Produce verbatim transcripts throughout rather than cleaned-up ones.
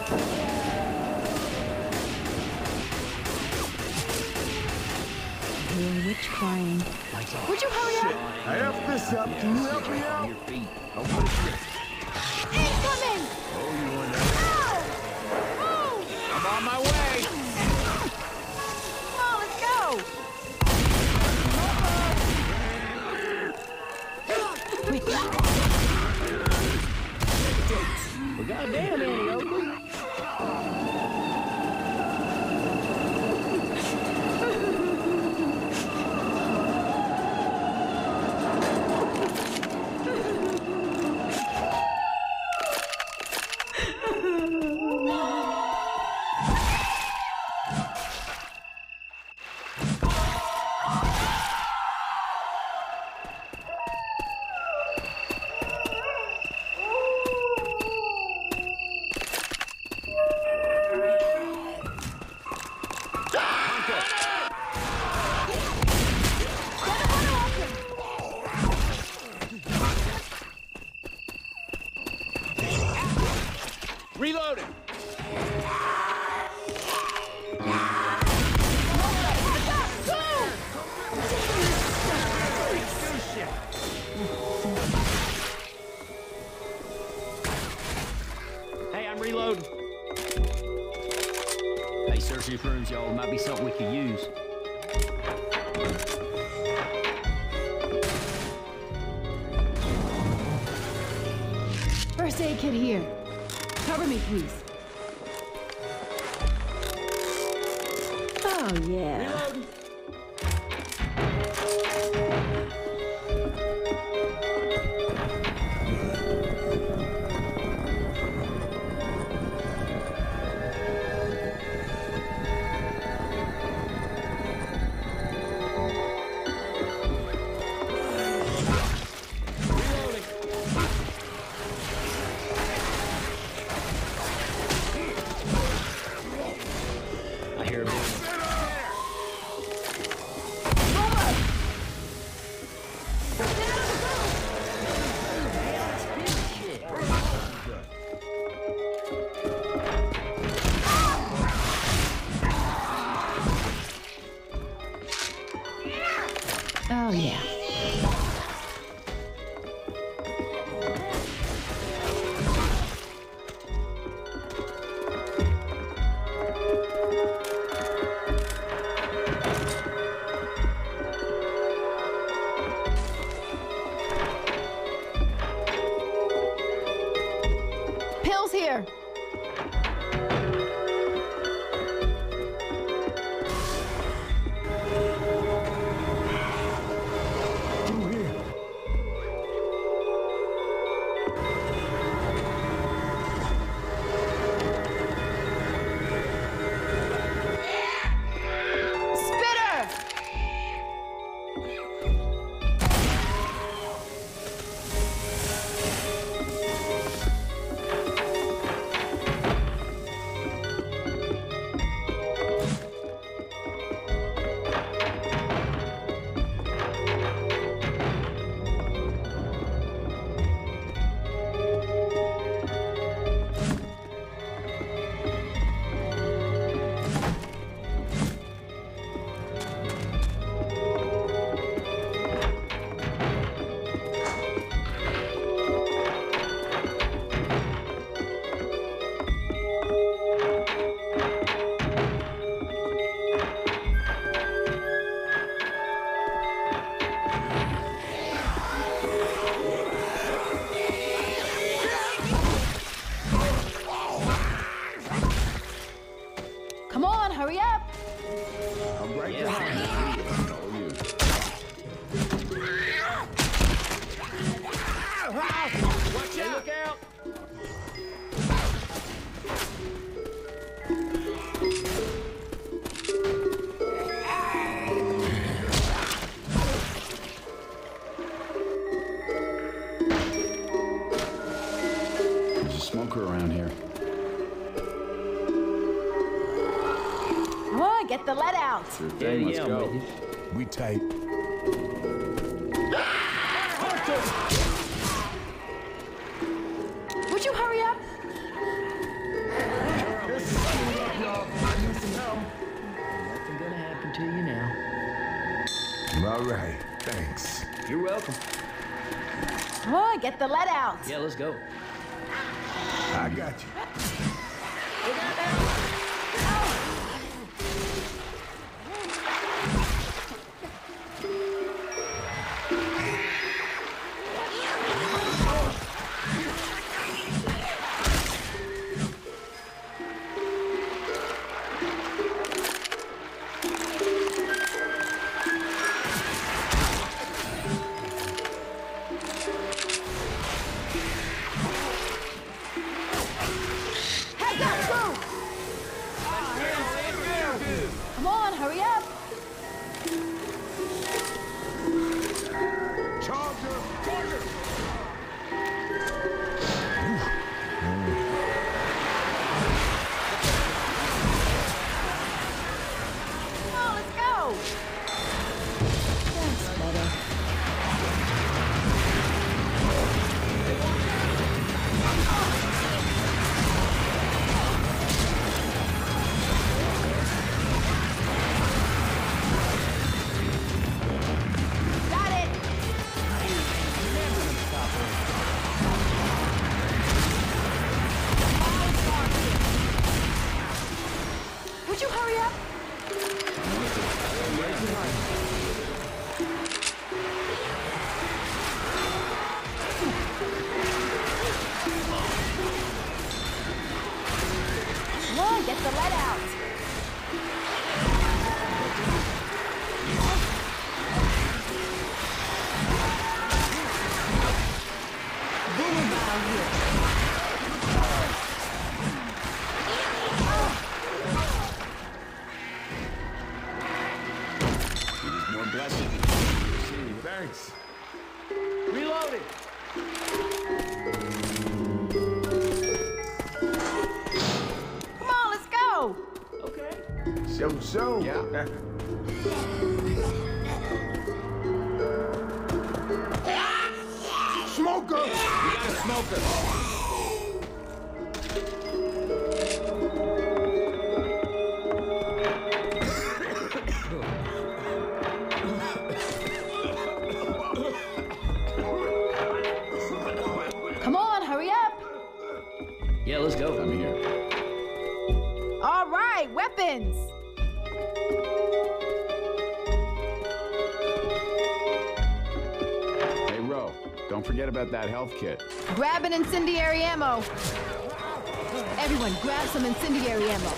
Witch crying. Would you hurry up? I have this up. Can you help me out? Incoming! Oh, you want that? Oh! I'm on my way! Come on, let's go! Well, goddamn, Mediocre. Reloading! Hey, I'm reloading. Hey, search these rooms, y'all. Might be something we could use. First aid kit here. Cover me, please. Oh, yeah. Reloading. I hear a bit. Oh, yeah. Pills here. Spitter! Come on, hurry up! I'm right Yeah. behind you. All you. Watch out! Look out! There's a smoker around here. Come on, get the lead out! Sure thing, let's yeah, go. man. We tight. Would you hurry up? All right, thanks. You're welcome. Come on, get the lead out. Yeah, let's go. I got you. Heads up, crew! Come on, hurry up. Charger! Charger! Come on, let's go. That's better. Got it. Would you hurry up? Come on, get the lead out. Boomer bow here. More blessing. Thanks. Reloading. Come on, let's go. Okay. So, so. Yeah. Smoker! We got a smoker. Come on, hurry up. Yeah, let's go. I'm here. All right, weapons. Hey, Ro, don't forget about that health kit. Grab an incendiary ammo. Everyone, grab some incendiary ammo.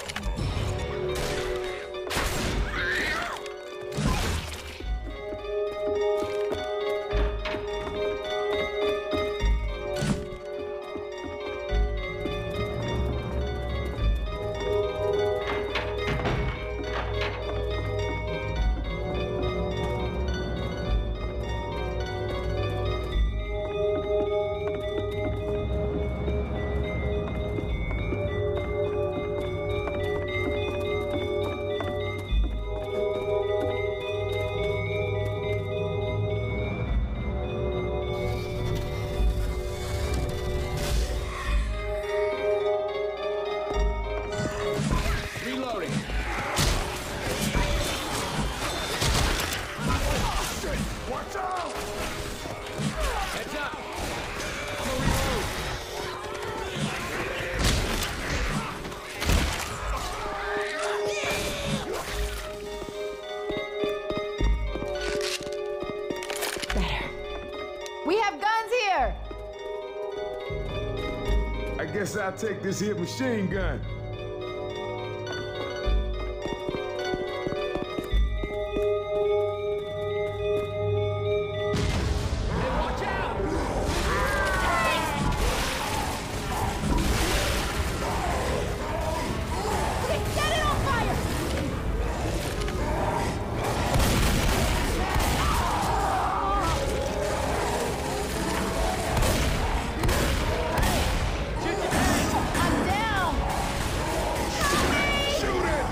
Reloading. Watch out! Heads up. I'm gonna reload. Better. We have guns here. I guess I'll take this here machine gun. Hey, watch out. Okay, set it on fire. I'm down. Shoot it!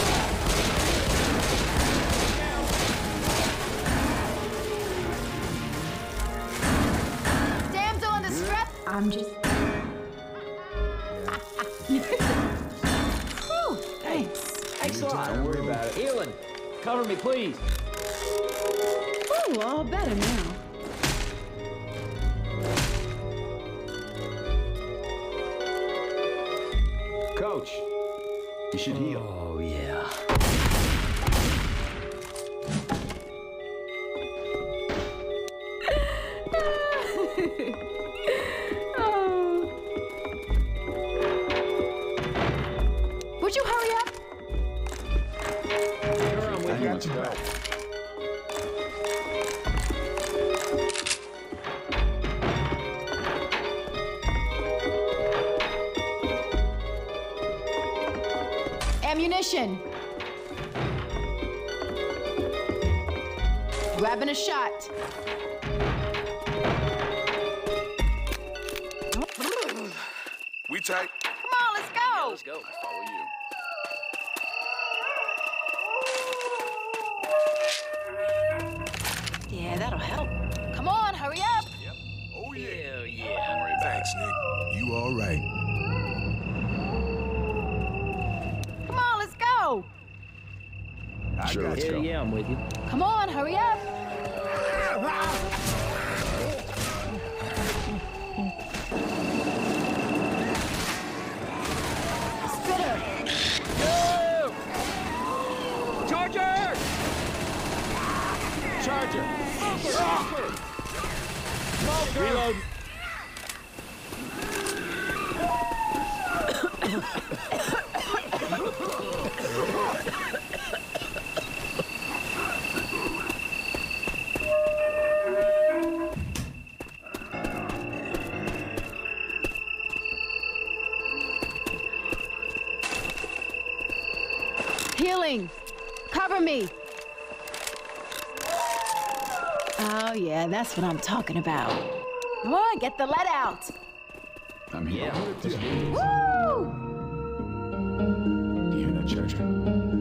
Damsel in distress. I'm just. Whew, thanks. Thanks a lot. Don't worry about it. Healing. Cover me, please. Ooh, all better now. Coach, you should heal. Oh, yeah. Oh. Would you hurry up? Sure, I'm with I you. got you back. Ammunition. Grabbing a shot. We tight. Come on, let's go. Let's go. Follow you. Yeah, that'll help. Come on, hurry up. Oh, yeah. Hell yeah. Thanks, Nick. You all right. Come on, let's go. I Sure, got let's you. Hell go. yeah, I'm with you. Come on, hurry up. Spitter. Go! Charger! Charger! Reload. Healing. Cover me. Oh, yeah, that's what I'm talking about. Come on, get the lead out. I'm here. Yeah. Woo! You hear that, Charger?